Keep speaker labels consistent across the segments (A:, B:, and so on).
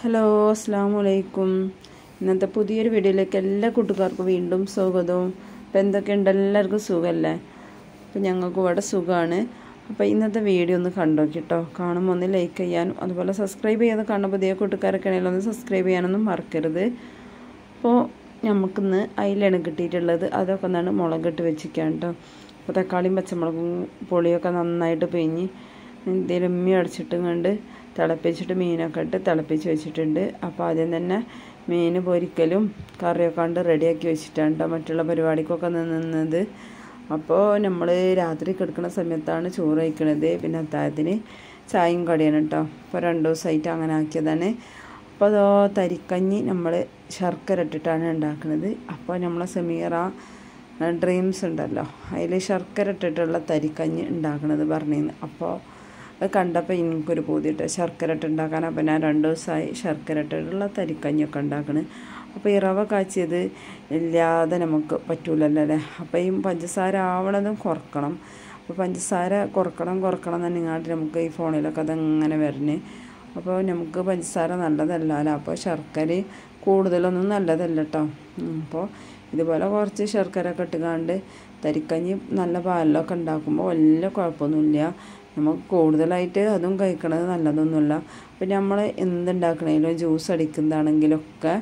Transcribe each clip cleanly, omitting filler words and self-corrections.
A: Hello അസ്സലാമു അലൈക്കും. ഇന്നത്തെ പുതിയൊരു വീഡിയോയിലേക്ക് എല്ലാ കൂട്ടുകാർക്കും വീണ്ടും സ്വാഗതവും. അപ്പോൾ എന്തൊക്കെയുണ്ട്, എല്ലാവർക്കും സുഖമല്ലേ? അപ്പോൾ ഞങ്ങൾക്ക് ഇവിടെ സുഖമാണ്. അപ്പോൾ ഇന്നത്തെ വീഡിയോ ഒന്ന് കണ്ടോക്കി കേട്ടോ. കാണുമ്പോൾ ഒന്ന് ലൈക്ക് ചെയ്യാനും അതുപോലെ സബ്സ്ക്രൈബ് ചെയ്യാതെ കാണുന്ന പുതിയ കൂട്ടുകാരൊക്കെ ആണെങ്കിലും ഒന്ന് സബ്സ്ക്രൈബ് ചെയ്യാനൊന്നും മറക്കരുത്. അപ്പോൾ നമുക്കിന്ന് അയിലാണ് കിട്ടിയിട്ടുള്ളത്. അതൊക്കെ ഒന്നാണ് മുളകിട്ട് വെച്ചിരിക്കാം കേട്ടോ. അപ്പോൾ തക്കാളിയും പച്ചമുളകും പുളിയൊക്കെ നന്നായിട്ട് പിഴിഞ്ഞ് എന്തെങ്കിലും ഉമ്മി അടച്ചിട്ടും കണ്ട് തിളപ്പിച്ചിട്ട് മീനൊക്കെ ഇട്ട് തിളപ്പിച്ച് വെച്ചിട്ടുണ്ട്. അപ്പോൾ ആദ്യം തന്നെ മീൻ പൊരിക്കലും കറിയൊക്കെ കണ്ട് റെഡിയാക്കി വെച്ചിട്ടാണ് കേട്ടോ മറ്റുള്ള പരിപാടിക്കൊക്കെ നിന്നത്. അപ്പോൾ നമ്മൾ രാത്രി കിടക്കുന്ന സമയത്താണ് ചോറ് കഴിക്കണത്. പിന്നെ അത്താഴത്തിന് ചായയും കടിയാണ് കേട്ടോ. അപ്പോൾ 2 ദിവസമായിട്ട് അങ്ങനെ ആക്കിയതാണ്. അപ്പോൾ അതോ തരിക്കഞ്ഞി നമ്മൾ ശർക്കര ഇട്ടിട്ടാണ് ഉണ്ടാക്കുന്നത്. അപ്പോൾ നമ്മളെ സമീറ ഡ്രീംസ് ഉണ്ടല്ലോ, അതിൽ ശർക്കര ഇട്ടിട്ടുള്ള തരിക്കഞ്ഞി ഉണ്ടാക്കണത് പറഞ്ഞിരുന്നു. അപ്പോൾ അത് കണ്ടപ്പോൾ എനിക്കൊരു പൂതിയിട്ട് ശർക്കര ഇട്ട് ഉണ്ടാക്കാൻ. അപ്പോൾ ഞാൻ 2 ദിവസമായി ശർക്കര ഇട്ടിട്ടുള്ള തരിക്കഞ്ഞൊക്കെ ഉണ്ടാക്കണത്. അപ്പോൾ ഈ റവ കാച്ചിയത് ഇല്ലാതെ നമുക്ക് പറ്റൂലല്ലോ അല്ലേ. അപ്പോൾ ഈ പഞ്ചസാര ആവണതും കുറക്കണം. അപ്പോൾ പഞ്ചസാര കുറക്കണം എന്നുണ്ടെങ്കിൽ നമുക്ക് ഈ ഫോണിലൊക്കെ അതങ്ങനെ വരണേ. അപ്പോൾ നമുക്ക് പഞ്ചസാര നല്ലതല്ലല്ലോ. അപ്പോൾ ശർക്കര കൂടുതലൊന്നും നല്ലതല്ല കേട്ടോ. അപ്പോൾ ഇതുപോലെ കുറച്ച് ശർക്കര ഒക്കെ ഇട്ടുകൊണ്ട് തരിക്കഞ്ഞി നല്ല പാലിലൊക്കെ ഉണ്ടാക്കുമ്പോൾ വലിയ കുഴപ്പമൊന്നുമില്ല. നമുക്ക് കൂടുതലായിട്ട് അതും കഴിക്കണത് നല്ലതൊന്നുമില്ല. അപ്പോൾ നമ്മൾ എന്തുണ്ടാക്കണമെങ്കിലും ജ്യൂസ് അടിക്കുന്നതാണെങ്കിലൊക്കെ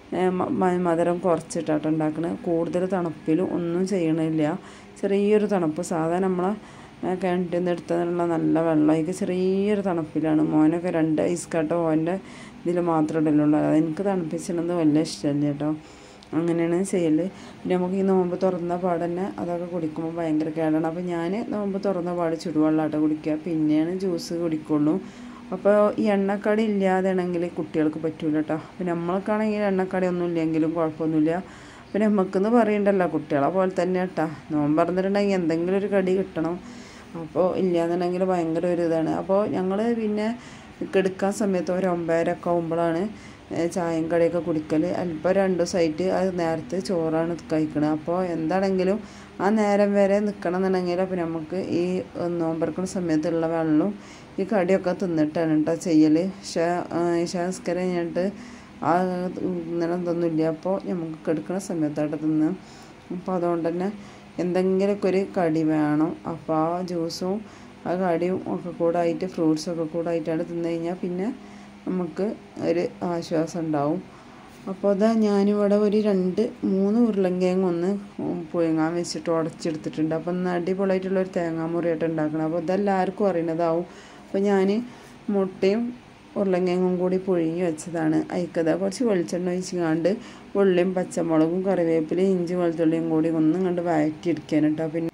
A: മധുരം കുറച്ചിട്ടാണ് ഉണ്ടാക്കുന്നത്. കൂടുതൽ തണുപ്പിലും ഒന്നും ചെയ്യണില്ല. ചെറിയൊരു തണുപ്പ് സാധാരണ നമ്മളെ കിണറ്റിൽ നിന്ന് എടുത്തതിനുള്ള നല്ല വെള്ളമൊക്കെ ചെറിയൊരു തണുപ്പിലാണ്. മോനൊക്കെ 2 ഐസ് കട്ടോ ഓൻ്റെ ഇതിൽ മാത്രമേ ഇടലുള്ളൂ. അതെനിക്ക് തണുപ്പിച്ചിടുന്നത് വലിയ ഇഷ്ടമല്ല കേട്ടോ. അങ്ങനെയാണ് ചെയ്യൽ. പിന്നെ നമുക്ക് ഈ നോമ്പ് തുറന്ന പാട് തന്നെ അതൊക്കെ കുടിക്കുമ്പോൾ ഭയങ്കര കേടാണ്. അപ്പോൾ ഞാൻ നോമ്പ് തുറന്ന പാട് ചുടുവെള്ളമായിട്ട് കുടിക്കുക, പിന്നെയാണ് ജ്യൂസ് കുടിക്കുള്ളൂ. അപ്പോൾ ഈ എണ്ണക്കടി ഇല്ലാതെയാണെങ്കിൽ കുട്ടികൾക്ക് പറ്റൂല കേട്ടോ. അപ്പോൾ നമ്മൾക്കാണെങ്കിൽ എണ്ണക്കടി ഒന്നും ഇല്ലെങ്കിലും കുഴപ്പമൊന്നുമില്ല. പിന്നെ നമുക്കെന്ന് പറയണ്ടല്ലോ, കുട്ടികളെ പോലെ തന്നെ കേട്ടോ. നോമ്പ് പറഞ്ഞിട്ടുണ്ടെങ്കിൽ എന്തെങ്കിലും ഒരു കടി കിട്ടണം. അപ്പോൾ ഇല്ലയെന്നുണ്ടെങ്കിൽ ഭയങ്കര ഒരു ഇതാണ്. അപ്പോൾ ഞങ്ങൾ പിന്നെ കിടക്കാൻ സമയത്ത് ഒരു 9:30 ഒക്കെ ആകുമ്പോഴാണ് ചായയും കടിയൊക്കെ കുടിക്കൽ. അല്പം 2 ദിവസമായിട്ട് അത് നേരത്തെ ചോറാണ് കഴിക്കണത്. അപ്പോൾ എന്താണെങ്കിലും ആ നേരം വരെ നിൽക്കണം എന്നുണ്ടെങ്കിൽ അപ്പോൾ നമുക്ക് ഈ നോമ്പറക്കുന്ന സമയത്തുള്ള വെള്ളവും ഈ കടിയൊക്കെ തിന്നിട്ടാണ് കേട്ടോ ചെയ്യൽ. നിസ്കാരം കഴിഞ്ഞിട്ട് ആ ഇങ്ങനെ എന്തൊന്നുമില്ല. അപ്പോൾ നമുക്ക് കിടക്കുന്ന സമയത്തായിട്ട് തിന്ന്. അപ്പോൾ അതുകൊണ്ട് തന്നെ എന്തെങ്കിലുമൊക്കെ ഒരു കടി വേണം. അപ്പോൾ ആ ജ്യൂസും ആ കടിയും ഒക്കെ കൂടെ ആയിട്ട് ഫ്രൂട്ട്സൊക്കെ കൂടെ ആയിട്ടാണ് തിന്നു കഴിഞ്ഞാൽ പിന്നെ നമുക്ക് ഒരു ആശ്വാസം ഉണ്ടാവും. അപ്പോൾ അതാ ഞാനിവിടെ ഒരു 2-3 ഉരുളങ്കിഴങ്ങ് ഒന്ന് പുഴുങ്ങാൻ വെച്ചിട്ട് ഉടച്ചെടുത്തിട്ടുണ്ട്. അപ്പോൾ ഒന്ന് അടിപൊളിയായിട്ടുള്ളൊരു തേങ്ങാമുറിയായിട്ട് ഉണ്ടാക്കണം. അപ്പോൾ ഇതെല്ലാവർക്കും അറിയുന്നതാവും. അപ്പോൾ ഞാൻ മുട്ടയും ഉരുളങ്കിഴങ്ങും കൂടി പുഴുങ്ങി വെച്ചതാണ്. അതിക്കതാ കുറച്ച് വെളിച്ചെണ്ണ ഒഴിച്ചുകൊണ്ട് ഉള്ളിയും പച്ചമുളകും കറിവേപ്പിലയും ഇഞ്ചി വെളുത്തുള്ളിയും കൂടി ഒന്നും കണ്ട് വഴറ്റിയെടുക്കാൻ കേട്ടോ. പിന്നെ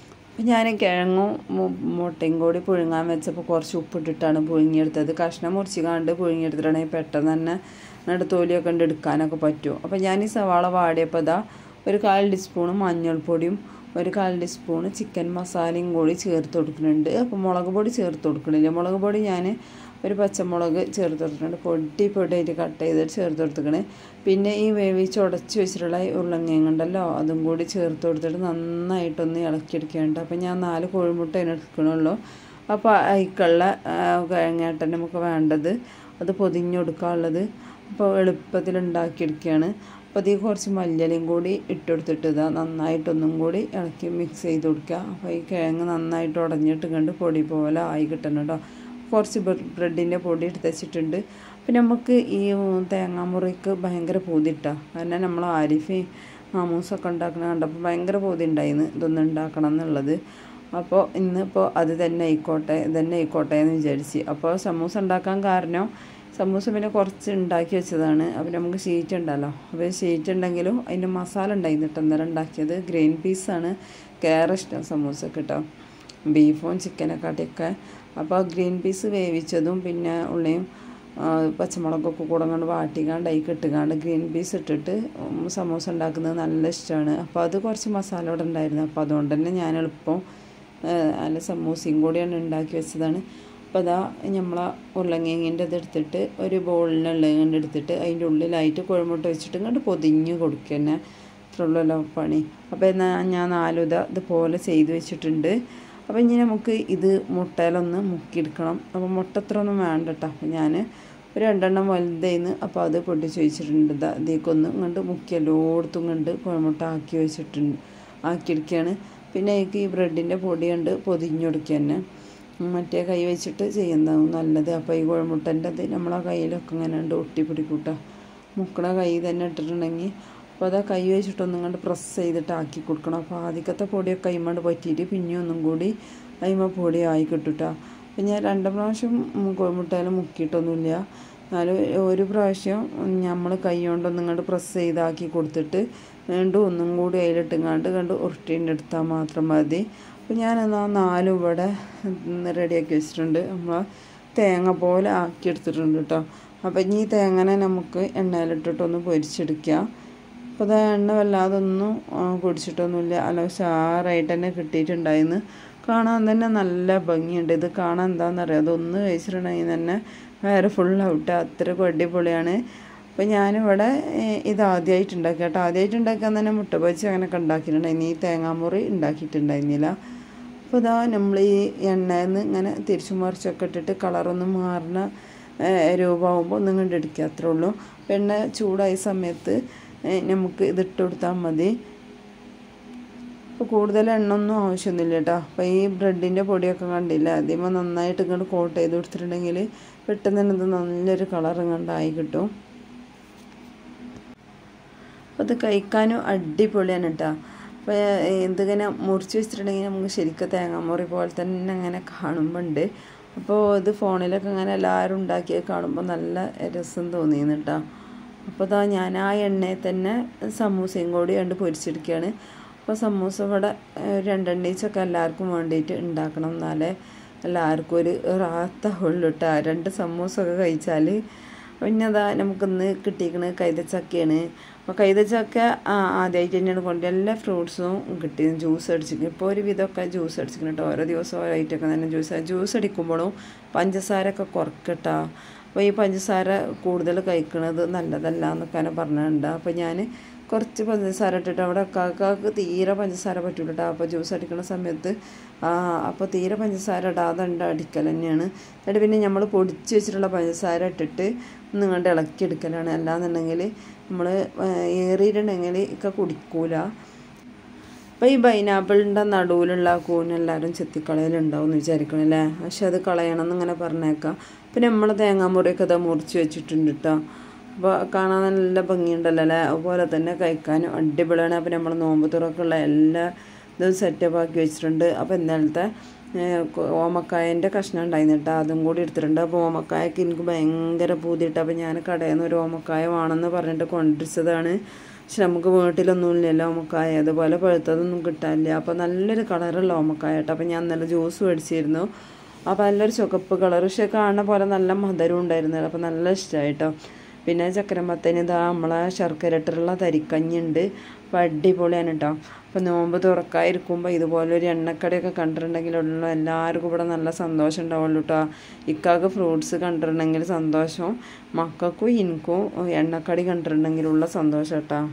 A: ഞാൻ കിഴങ്ങും മുട്ടയും കൂടി പുഴുങ്ങാൻ വെച്ചപ്പോൾ കുറച്ച് ഉപ്പിട്ടിട്ടാണ് പുഴുങ്ങിയെടുത്തത്. കഷ്ണം മുറിച്ച് പുഴുങ്ങിയെടുത്തിട്ടാണെങ്കിൽ പെട്ടെന്ന് തന്നെ നെടുത്തോലിയൊക്കെ ഉണ്ട് എടുക്കാനൊക്കെ പറ്റും. അപ്പോൾ ഞാൻ ഈ സവാള വാടിയപ്പോൾ ഇതാ ഒരു 1/4 ടീസ്പൂണ് മഞ്ഞൾപ്പൊടിയും ഒരു 1/4 ടീസ്പൂണ് ചിക്കൻ മസാലയും കൂടി ചേർത്ത് കൊടുക്കുന്നുണ്ട്. അപ്പോൾ മുളക് പൊടി ചേർത്ത് കൊടുക്കണില്ല. മുളക് പൊടി ഞാൻ ഒരു പച്ചമുളക് ചേർത്ത് കൊടുത്തിട്ടുണ്ട്. പൊടിയായിട്ട് കട്ട് ചെയ്തിട്ട് ചേർത്ത് കൊടുത്തിക്കണേ. പിന്നെ ഈ വേവിച്ച് ഉടച്ച് വെച്ചിട്ടുള്ള ഉരുളങ്കിഴങ്ങുണ്ടല്ലോ അതും കൂടി ചേർത്ത് കൊടുത്തിട്ട് നന്നായിട്ടൊന്ന് ഇളക്കിയെടുക്കുകയുണ്ട്. അപ്പോൾ ഞാൻ 4 കോഴിമുട്ട എടുക്കണുള്ളൂ. അപ്പോൾ അതിക്കുള്ള കിഴങ്ങാട്ടൻ നമുക്ക് വേണ്ടത് അത് പൊതിഞ്ഞെടുക്കാനുള്ളത്. അപ്പോൾ എളുപ്പത്തിൽ ഉണ്ടാക്കിയെടുക്കുകയാണ്. അപ്പോൾ അതിൽ കുറച്ച് മല്ലിയിലയും കൂടി ഇട്ടെടുത്തിട്ട് ഇതാ നന്നായിട്ടൊന്നും കൂടി ഇളക്കി മിക്സ് ചെയ്ത് കൊടുക്കുക. അപ്പോൾ ഈ കിഴങ്ങ് നന്നായിട്ട് ഉടഞ്ഞിട്ട് കണ്ട് പൊടി പോലെ ആയി കിട്ടണം കേട്ടോ. കുറച്ച് ബ്രെഡിൻ്റെ പൊടി എടുത്ത് വെച്ചിട്ടുണ്ട്. പിന്നെ നമുക്ക് ഈ തേങ്ങാമുറിക്ക് ഭയങ്കര പൂതിട്ടാ. കാരണം നമ്മൾ ആരിഫയും മാമൂസൊക്കെ ഉണ്ടാക്കണ കണ്ടപ്പോൾ ഭയങ്കര പൂതി ഉണ്ടായിരുന്നു ഇതൊന്നും ഉണ്ടാക്കണം എന്നുള്ളത്. അപ്പോൾ ഇന്നിപ്പോൾ അത് തന്നെ ആയിക്കോട്ടെ എന്ന് വിചാരിച്ച്. അപ്പോൾ സമൂസ ഉണ്ടാക്കാൻ കാരണം സമൂസ പിന്നെ കുറച്ച് ഉണ്ടാക്കി വെച്ചതാണ്. അപ്പോൾ നമുക്ക് ഷീറ്റ് ഉണ്ടല്ലോ, അപ്പോൾ ഷീറ്റ് ഉണ്ടെങ്കിലും അതിൻ്റെ മസാല ഉണ്ടായിരുന്നിട്ട് അന്നേരം ഉണ്ടാക്കിയത്. ഗ്രീൻ പീസാണ് കയറി ഇഷ്ടം സമൂസക്ക് കേട്ടോ, ബീഫും ചിക്കനെക്കാട്ടിയൊക്കെ. അപ്പോൾ ഗ്രീൻ പീസ് വേവിച്ചതും പിന്നെ ഉള്ളിയും പച്ചമുളകൊക്കെ കൂടെ കൊണ്ട് വാട്ടിക്കാണ്ട് അതിൽ ഇട്ടുകാണ്ട് ഗ്രീൻ പീസ് ഇട്ടിട്ട് സമൂസ ഉണ്ടാക്കുന്നത് നല്ല ഇഷ്ടമാണ്. അപ്പോൾ അത് കുറച്ച് മസാല ഇവിടെ ഉണ്ടായിരുന്നു. അപ്പോൾ അതുകൊണ്ട് തന്നെ ഞാൻ എളുപ്പം നല്ല സമൂസയും കൂടിയാണ് ഉണ്ടാക്കി വെച്ചതാണ്. അപ്പോൾ അതാ നമ്മളെ ഉരുളങ്കിഴങ്ങിൻ്റെ ഇതെടുത്തിട്ട് ഒരു ബോളിനുള്ളത് കണ്ട് എടുത്തിട്ട് അതിൻ്റെ ഉള്ളിലായിട്ട് കോഴിമുട്ട വെച്ചിട്ട് ഇങ്ങോട്ട് പൊതിഞ്ഞ് കൊടുക്കുക തന്നെ. ഇത്രയുള്ളല്ലോ പണി. അപ്പോൾ എന്നാൽ ഞാൻ 4 ഇതുപോലെ ചെയ്ത് വെച്ചിട്ടുണ്ട്. അപ്പോൾ ഇനി നമുക്ക് ഇത് മുട്ടയിലൊന്ന് മുക്കിയെടുക്കണം. അപ്പോൾ മുട്ട അത്ര ഒന്നും വേണ്ട കേട്ടോ. അപ്പോൾ ഞാൻ ഒരു 2 എണ്ണം വലുതായിന്ന്. അപ്പോൾ അത് പൊട്ടിച്ച് വെച്ചിട്ടുണ്ട്. ഇതിലേക്കൊന്ന് ഇങ്ങോട്ട് മുക്കി എല്ലായിടത്തും കണ്ട് കോഴിമുട്ട ആക്കിയെടുക്കുകയാണ്. പിന്നെ അതിലേക്ക് ഈ ബ്രെഡിൻ്റെ പൊടി കൊണ്ട് പൊതിഞ്ഞ് കൊടുക്കുക തന്നെ. മറ്റേ കൈ വെച്ചിട്ട് ചെയ്യുന്നതാവും നല്ലത്. അപ്പോൾ ഈ കോഴിമുട്ടൻ്റെ അത് നമ്മളെ കയ്യിലൊക്കെ ഇങ്ങനെ ഉണ്ട് ഒട്ടിപ്പിടിക്കൂട്ടോ. മുക്കണ കൈ തന്നെ ഇട്ടിട്ടുണ്ടെങ്കിൽ അപ്പോൾ അത് കൈ വെച്ചിട്ടൊന്നും കണ്ട് പ്രസ് ചെയ്തിട്ട് ആക്കി കൊടുക്കണം. അപ്പോൾ ആദ്യത്തെ പൊടിയൊക്കെ കൈമണ്ട് പറ്റിയിട്ട് പിന്നെ ഒന്നും കൂടി അതിമ പൊടി ആയി കിട്ടുട്ടോ. അപ്പം ഞാൻ 2 പ്രാവശ്യം കോഴിമുട്ടയിൽ മുക്കിയിട്ടൊന്നുമില്ല. എന്നാലും ഒരു പ്രാവശ്യം നമ്മൾ കൈ കൊണ്ടൊന്നും കണ്ട് പ്രസ് ചെയ്താക്കി കൊടുത്തിട്ട് വീണ്ടും ഒന്നും കൂടി അതിലിട്ടുങ്ങാണ്ട് കണ്ട് ഉരുട്ടീൻ്റെ എടുത്താൽ മാത്രം മതി. അപ്പോൾ ഞാനെന്നാൽ 4 ഇവിടെ റെഡിയാക്കി വെച്ചിട്ടുണ്ട്. നമ്മൾ തേങ്ങ പോലെ ആക്കിയെടുത്തിട്ടുണ്ട് കേട്ടോ. അപ്പോൾ ഇനി ഈ തേങ്ങനെ നമുക്ക് എണ്ണയിലിട്ടിട്ടൊന്ന് പൊരിച്ചെടുക്കുക. അപ്പോൾ അത് എണ്ണ വല്ലാതൊന്നും കുടിച്ചിട്ടൊന്നുമില്ല. നല്ല ഉഷാറായിട്ട് തന്നെ കിട്ടിയിട്ടുണ്ടായിരുന്നു. കാണാൻ തന്നെ നല്ല ഭംഗിയുണ്ട്. ഇത് കാണാൻ എന്താണെന്നറിയാം, അതൊന്ന് കഴിച്ചിട്ടുണ്ടെങ്കിൽ തന്നെ വേറെ ഫുള്ളാവട്ടെ, അത്രയ്ക്കും അടിപൊളിയാണ്. അപ്പോൾ ഞാനിവിടെ ഇത് ആദ്യമായിട്ട് ഉണ്ടാക്കി കേട്ടോ. ആദ്യമായിട്ട് ഉണ്ടാക്കാൻ തന്നെ മുട്ട പൊരിച്ച് അങ്ങനെയൊക്കെ ഉണ്ടാക്കിയിട്ടുണ്ടായിരുന്നു. ഈ തേങ്ങാമുറി ഉണ്ടാക്കിയിട്ടുണ്ടായിരുന്നില്ല. അപ്പോൾ ഇതാ നമ്മൾ ഈ എണ്ണയിൽ നിന്ന് ഇങ്ങനെ തിരിച്ചു മറിച്ചൊക്കെ ഇട്ടിട്ട് കളറൊന്നും മാറുന്ന രൂപമാകുമ്പോൾ ഒന്നും കണ്ടെടുക്കുക, അത്രേ ഉള്ളൂ. എണ്ണ ചൂടായ സമയത്ത് നമുക്ക് ഇതിട്ട് കൊടുത്താൽ മതി. അപ്പോൾ കൂടുതൽ എണ്ണ ഒന്നും ആവശ്യമൊന്നുമില്ല കേട്ടോ. അപ്പോൾ ഈ ബ്രെഡിൻ്റെ പൊടിയൊക്കെ കണ്ടില്ല, ആദ്യമേ നന്നായിട്ട് ഇങ്ങോട്ട് കോട്ട് ചെയ്ത് കൊടുത്തിട്ടുണ്ടെങ്കിൽ പെട്ടെന്ന് തന്നെ ഇത് നല്ലൊരു കളർ ഇങ്ങോട്ടായി കിട്ടും. അപ്പോൾ അത് കഴിക്കാനും അടിപൊളിയാണ് കേട്ടോ. അപ്പോൾ ഇതിങ്ങനെ മുറിച്ച് വെച്ചിട്ടുണ്ടെങ്കിൽ നമുക്ക് ശരിക്കും തേങ്ങാമുറി പോലെ തന്നെ അങ്ങനെ കാണുമ്പോൾ ഉണ്ട്. അപ്പോൾ ഇത് ഫോണിലൊക്കെ ഇങ്ങനെ എല്ലാവരും ഉണ്ടാക്കിയത് കാണുമ്പോൾ നല്ല രസം തോന്നിയിരുന്നു കേട്ടോ. അപ്പോൾ ഇതാ ഞാൻ ആ എണ്ണയിൽ തന്നെ സമൂസയും കൂടി കണ്ട് പൊരിച്ചെടുക്കുകയാണ്. അപ്പോൾ സമൂസ ഇവിടെ 2 എണ്ണീച്ചൊക്കെ എല്ലാവർക്കും വേണ്ടിയിട്ട് ഉണ്ടാക്കണം, എന്നാലേ എല്ലാവർക്കും ഒരു റാത്താവുള്ളൂ കേട്ടോ. 2 സമൂസ ഒക്കെ കഴിച്ചാൽ. പിന്നെ അതാ നമുക്കിന്ന് കിട്ടിയിരിക്കുന്നത് കൈതച്ചക്കയാണ്. അപ്പോൾ കൈതച്ചക്ക ആദ്യമായിട്ട് തന്നെയാണ് കൊണ്ട് എല്ലാ ഫ്രൂട്ട്സും കിട്ടി ജ്യൂസ് അടിച്ചിരിക്കും. ഇപ്പോൾ ഒരു വിധമൊക്കെ ജ്യൂസ് അടിച്ചിരിക്കണം കേട്ടോ. ഓരോ ദിവസം ഓരോ ഐറ്റമൊക്കെ തന്നെ ജ്യൂസ് അടിക്കുമ്പോഴും പഞ്ചസാരയൊക്കെ കുറക്കട്ടോ. അപ്പോൾ ഈ പഞ്ചസാര കൂടുതൽ കഴിക്കുന്നത് നല്ലതല്ല എന്നൊക്കെ പറഞ്ഞിട്ടുണ്ട്. അപ്പോൾ ഞാൻ കുറച്ച് പഞ്ചസാര ഇട്ടിട്ട് അവിടെ കാക്കാക്ക് തീരെ പഞ്ചസാര പറ്റൂല കേട്ടോ. അപ്പോൾ ജ്യൂസ് അടിക്കുന്ന സമയത്ത് അപ്പോൾ തീരെ പഞ്ചസാര ഇടാതെ അടിക്കൽ തന്നെയാണ്. എന്നിട്ട് പിന്നെ നമ്മൾ പൊടിച്ച് വെച്ചിട്ടുള്ള പഞ്ചസാര ഇട്ടിട്ട് ഒന്ന് കണ്ട് ഇളക്കിയെടുക്കലാണ്. അല്ലാന്നുണ്ടെങ്കിൽ നമ്മൾ ഏറിയിട്ടുണ്ടെങ്കിൽ ഒക്കെ കുടിക്കൂല. അപ്പോൾ ഈ പൈനാപ്പിളിൻ്റെ നടുവിലുള്ള കൂനെല്ലാവരും ചെത്തിക്കളയിലുണ്ടാവും എന്ന് വിചാരിക്കണം അല്ലേ. പക്ഷെ അത് കളയണം എന്നിങ്ങനെ പറഞ്ഞേക്കാം. പിന്നെ നമ്മൾ തേങ്ങാമുറിയൊക്കെ അത് മുറിച്ച് വെച്ചിട്ടുണ്ട് കേട്ടോ. അപ്പോൾ കാണാൻ നല്ല ഭംഗിയുണ്ടല്ലോ അല്ലേ. അതുപോലെ തന്നെ കഴിക്കാനും അടിപൊളിയാണ്. അപ്പോൾ നമ്മൾ നോമ്പ് തുറക്കുള്ള എല്ലാ ഇതും സെറ്റപ്പ് ആക്കി വെച്ചിട്ടുണ്ട്. അപ്പോൾ ഇന്നലത്തെ ഓമക്കായൻ്റെ കഷ്ണം ഉണ്ടായിരുന്നു കേട്ടോ, അതും കൂടി എടുത്തിട്ടുണ്ട്. അപ്പോൾ ഓമക്കായൊക്കെ എനിക്ക് ഭയങ്കര പൂതിയിട്ട് അപ്പോൾ ഞാൻ കടയിൽ നിന്ന് ഒരു ഓമക്കായ വേണമെന്ന് പറഞ്ഞിട്ട് കൊണ്ടിരിച്ചതാണ്. പക്ഷെ നമുക്ക് വീട്ടിലൊന്നും ഇല്ലല്ലോ ഓമക്കായ, അതുപോലെ പഴുത്തതൊന്നും കിട്ടാനില്ല. അപ്പോൾ നല്ലൊരു കളറുള്ള ഓമക്കായ കേട്ടോ. അപ്പോൾ ഞാൻ നല്ല ജ്യൂസ് മേടിച്ചിരുന്നു. അപ്പോൾ നല്ലൊരു ചുവപ്പ് കളർ, പക്ഷെ കാണുന്ന പോലെ നല്ല മധുരം ഉണ്ടായിരുന്നത്. അപ്പോൾ നല്ല ഇഷ്ടമായിട്ടോ. പിന്നെ ചക്കരമത്തന് ഇതാ നമ്മളെ ശർക്കര ഇട്ടിട്ടുള്ള തരിക്കഞ്ഞുണ്ട്. അപ്പോൾ അടിപൊളിയാണ് കേട്ടോ. അപ്പോൾ നോമ്പ് തുറക്കാതിരിക്കുമ്പോൾ ഇതുപോലൊരു എണ്ണക്കടിയൊക്കെ കണ്ടിട്ടുണ്ടെങ്കിലുള്ള എല്ലാവർക്കും ഇവിടെ നല്ല സന്തോഷം ഉണ്ടാവുള്ളൂ കേട്ടോ. ഇക്കാക്ക് ഫ്രൂട്ട്സ് കണ്ടിട്ടുണ്ടെങ്കിൽ സന്തോഷം, മക്കൾക്കും എനിക്കും എണ്ണക്കടി കണ്ടിട്ടുണ്ടെങ്കിലുള്ള സന്തോഷം കേട്ടോ.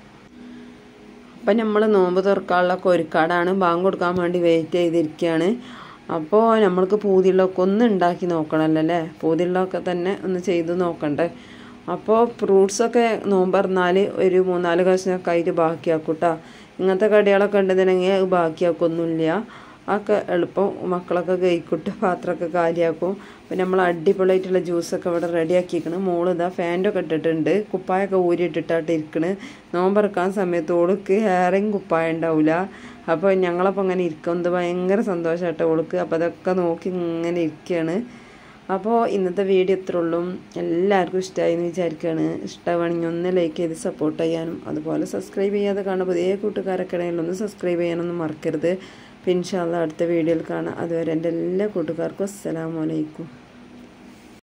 A: അപ്പം നമ്മൾ നോമ്പ് തുറക്കാനുള്ള ഒരുക്കാടാണ്. ബാങ്ക് കൊടുക്കാൻ വേണ്ടി വെയിറ്റ് ചെയ്തിരിക്കുകയാണ്. അപ്പോൾ നമ്മൾക്ക് പൂതിയുള്ളതൊക്കെ ഒന്ന് ഉണ്ടാക്കി നോക്കണമല്ലോ അല്ലേ. പൂതിയുള്ളതൊക്കെ തന്നെ ഒന്ന് ചെയ്ത് നോക്കണ്ടേ. അപ്പോൾ ഫ്രൂട്ട്സൊക്കെ നോമ്പറന്നാൽ ഒരു 3-4 കഷ്ണമൊക്കെ ആയിട്ട് ബാക്കിയാക്കും കേട്ടോ. ഇങ്ങനത്തെ കടികളൊക്കെ ഉണ്ടെന്നുണ്ടെങ്കിൽ ബാക്കിയാക്കൊന്നുമില്ല. ഒക്കെ എളുപ്പം മക്കളൊക്കെ കഴിക്കൂട്ട് പാത്രമൊക്കെ കാലിയാക്കും. പിന്നെ നമ്മൾ അടിപൊളിയായിട്ടുള്ള ജ്യൂസൊക്കെ ഇവിടെ റെഡിയാക്കിയിരിക്കണം. മോളിതാ ഫാൻ്റെ ഒക്കെ ഇട്ടിട്ടുണ്ട്, കുപ്പായൊക്കെ ഊരിയിട്ടിട്ടായിട്ട് ഇരിക്കണ്. നോമ്പറക്കാൻ സമയത്ത് ഓൾക്ക് ഹെയറിങ് കുപ്പായ ഉണ്ടാവില്ല. അപ്പോൾ ഞങ്ങളപ്പോൾ അങ്ങനെ ഇരിക്കുന്നത് ഭയങ്കര സന്തോഷമായിട്ട് ഓൾക്ക്. അപ്പോൾ അതൊക്കെ നോക്കി ഇങ്ങനെ ഇരിക്കുകയാണ്. അപ്പോൾ ഇന്നത്തെ വീഡിയോ ഇത്ര ഉള്ളൂ. എല്ലാവർക്കും ഇഷ്ടമായി എന്ന് വിചാരിക്കുകയാണ്. ഇഷ്ടമാണെങ്കിൽ ഒന്ന് ലൈക്ക് ചെയ്ത് സപ്പോർട്ട് ചെയ്യാനും അതുപോലെ സബ്സ്ക്രൈബ് ചെയ്യാതെ കാണുന്ന പുതിയ കൂട്ടുകാരൊക്കെ ആണെങ്കിൽ ഒന്ന് സബ്സ്ക്രൈബ് ചെയ്യാനൊന്നും മറക്കരുത്. ഇൻഷാ അല്ലാഹ് അടുത്ത വീഡിയോയിൽ കാണാം. അതുവരെ എൻ്റെ എല്ലാ കൂട്ടുകാർക്കും അസ്സലാമു അലൈക്കും.